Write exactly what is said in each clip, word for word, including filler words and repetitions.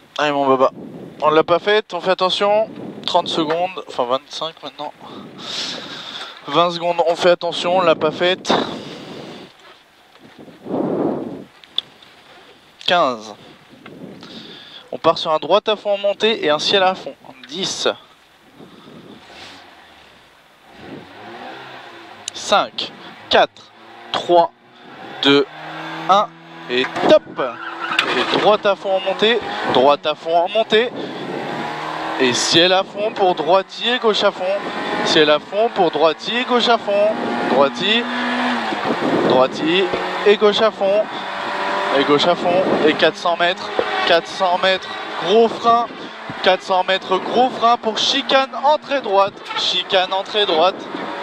Allez mon baba, on l'a pas fait, on fait attention. trente secondes, enfin vingt-cinq maintenant. vingt secondes, on fait attention, on l'a pas faite. quinze. On part sur un droite à fond en montée et un ciel à fond. dix. cinq, quatre, trois, deux, un et top. Et droite à fond en montée, droite à fond en montée. Et ciel à fond pour droitier, gauche à fond. Ciel à fond pour droitier, gauche à fond. Droitier, droitier et gauche à fond. Et gauche à fond. Et quatre cents mètres. quatre cents mètres, gros frein. quatre cents mètres, gros frein pour chicane, entrée droite. Chicane, entrée droite.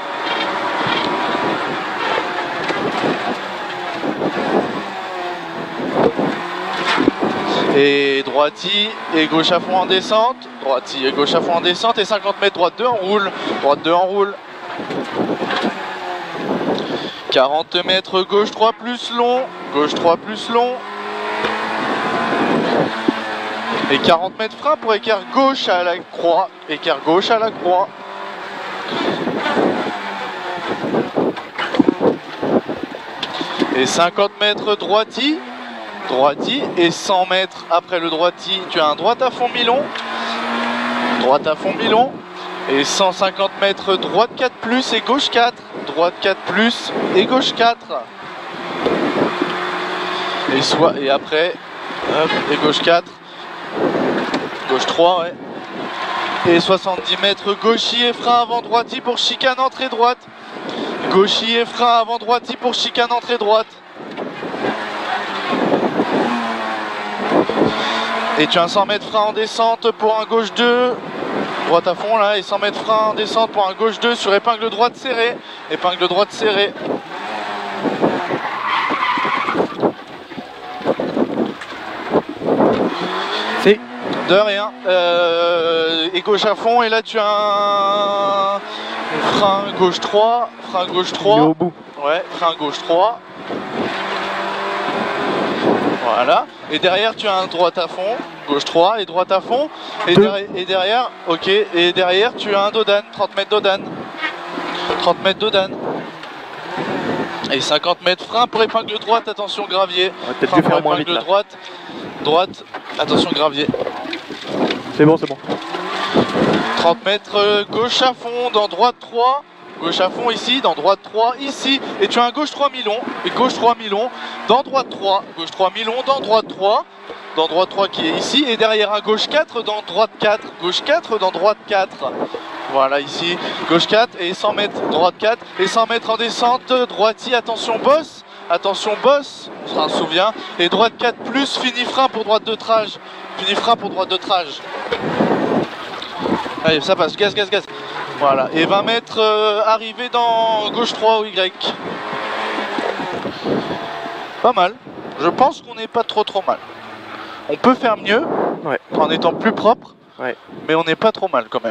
Et droiti et gauche à fond en descente, droiti et gauche à fond en descente et cinquante mètres droite deux en roule, droite deux en roule. quarante mètres gauche trois plus long, gauche trois plus long. Et quarante mètres frein pour écart gauche à la croix, écart gauche à la croix. Et cinquante mètres droiti. Droiti et cent mètres après le droiti, tu as un droite à fond mi-long, droite à fond mi-long et cent cinquante mètres droite quatre plus et gauche quatre, droite quatre plus et gauche quatre. Et soit et après hop, et gauche quatre, gauche trois ouais. Et soixante-dix mètres gauchis et frein avant droiti pour chicane entrée droite. Gauchis et frein avant droiti pour chicane entrée droite. Et tu as un cent mètres frein en descente pour un gauche deux, droite à fond là, et cent mètres frein en descente pour un gauche deux sur épingle droite serrée, épingle droite serrée. C'est de rien. Euh, et gauche à fond, et là tu as un frein gauche trois, frein gauche trois. Il est au bout. Ouais, frein gauche trois. Voilà, et derrière tu as un droite à fond, gauche trois et droite à fond, et, derrière, et derrière, ok, et derrière tu as un dodan, trente mètres dodan, trente mètres dodan, et cinquante mètres frein pour épingle droite, attention gravier, peut-être dû faire moins vite là. droite, droite, attention gravier. C'est bon, c'est bon. trente mètres gauche à fond dans droite trois. Gauche à fond ici, dans droite trois ici, et tu as un gauche trois mi-long, et gauche trois mi-long, dans droite trois, gauche trois mi-long, dans droite trois, dans droite trois qui est ici, et derrière un gauche quatre, dans droite quatre, gauche quatre, dans droite quatre. Voilà ici, gauche quatre, et cent mètres, droite quatre, et cent mètres en descente, droitier, attention bosse, attention bosse, on s'en souvient, et droite quatre plus, fini frein pour droite de trage, fini frein pour droite de trage. Allez, ça passe, gaz, gaz, gaz. Voilà, et vingt mètres euh, arrivé dans gauche trois ou Y. Pas mal. Je pense qu'on n'est pas trop trop mal. On peut faire mieux, ouais, en étant plus propre, ouais, mais on n'est pas trop mal quand même.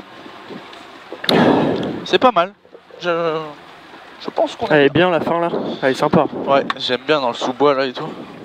C'est pas mal. Je, je pense qu'on est... Elle est bien la fin là. Elle est sympa. Ouais, j'aime bien dans le sous-bois là et tout.